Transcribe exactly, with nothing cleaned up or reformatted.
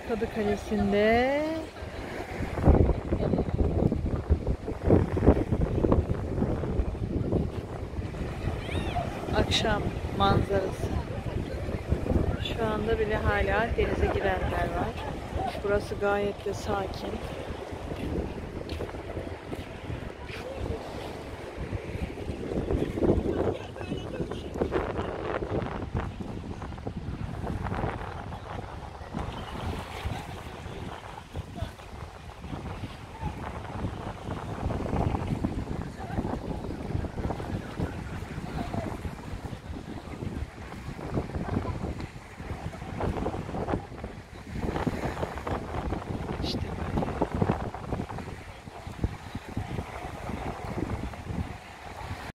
Kadı Kalesi'nde akşam manzarası. Şu anda bile hala denize girenler var. Burası gayet de sakin.